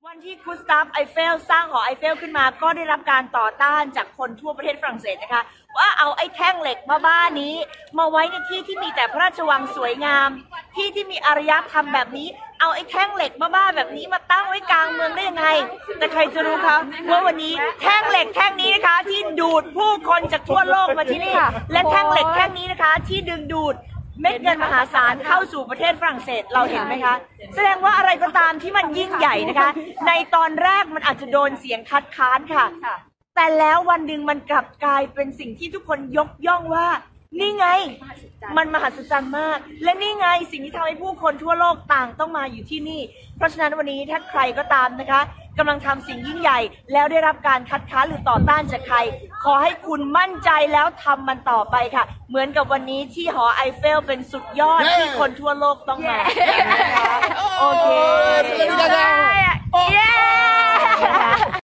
วันที่กุสตาฟไอเฟลสร้างหอไอเฟลขึ้นมาก็ได้รับการต่อต้านจากคนทั่วประเทศฝรั่งเศสนะคะว่าเอาไอ้แท่งเหล็กบ้าๆนี้มาไว้ในที่ที่มีแต่พระราชวังสวยงามที่มีอารยธรรมแบบนี้เอาไอ้แท่งเหล็กบ้าๆแบบนี้มาตั้งไว้กลางเมืองได้ยังไงแต่ใครจะรู้คะว่าวันนี้แท่งเหล็กแท่งนี้นะคะที่ดูดผู้คนจากทั่วโลกมาที่นี่และแท่งเหล็กแท่งนี้นะคะที่ดึงดูดเม็ดเงินมหาศาลเข้าสู่ประเทศฝรั่งเศสเราเห็นไหมคะแสดงว่าอะไรก็ตามที่มันยิ่งใหญ่นะคะในตอนแรกมันอาจจะโดนเสียงคัดค้านค่ะแต่แล้ววันหนึ่งมันกลับกลายเป็นสิ่งที่ทุกคนยกย่องว่านี่ไงมันมหัศจรรย์มากและนี่ไงสิ่งที่ทำให้ผู้คนทั่วโลกต่างต้องมาอยู่ที่นี่เพราะฉะนั้นวันนี้ถ้าใครก็ตามนะคะกำลังทำสิ่งยิ่งใหญ่แล้วได้รับการคัดค้านหรือต่อต้านจากใครขอให้คุณมั่นใจแล้วทำมันต่อไปค่ะเหมือนกับวันนี้ที่หอไอเฟลเป็นสุดยอดที่คนทั่วโลกต้องมาโอเค